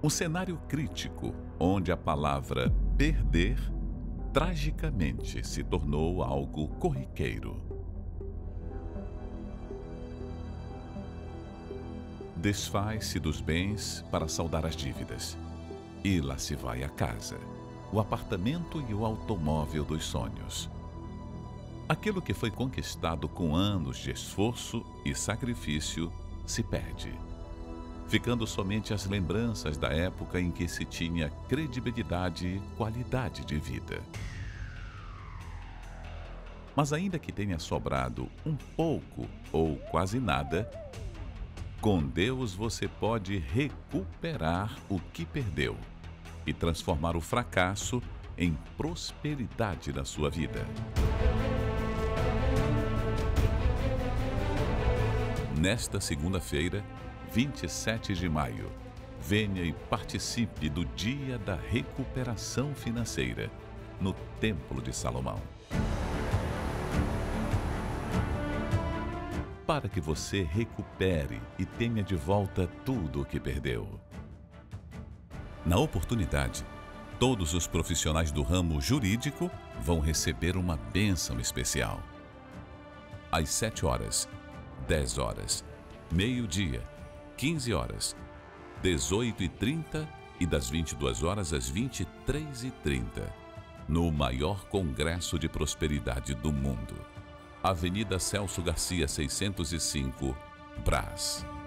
Um cenário crítico onde a palavra perder tragicamente se tornou algo corriqueiro. Desfaz-se dos bens para saldar as dívidas. E lá se vai a casa, o apartamento e o automóvel dos sonhos. Aquilo que foi conquistado com anos de esforço e sacrifício se perde, ficando somente as lembranças da época em que se tinha credibilidade e qualidade de vida. Mas ainda que tenha sobrado um pouco ou quase nada, com Deus você pode recuperar o que perdeu e transformar o fracasso em prosperidade na sua vida. Nesta segunda-feira, 27 de maio, venha e participe do Dia da Recuperação Financeira, no Templo de Salomão. Para que você recupere e tenha de volta tudo o que perdeu. Na oportunidade, todos os profissionais do ramo jurídico vão receber uma bênção especial. Às 7 horas, 10 horas, meio-dia, 15 horas, 18h30 e das 22 horas às 23h30, no maior congresso de prosperidade do mundo. Avenida Celso Garcia, 605, Brás.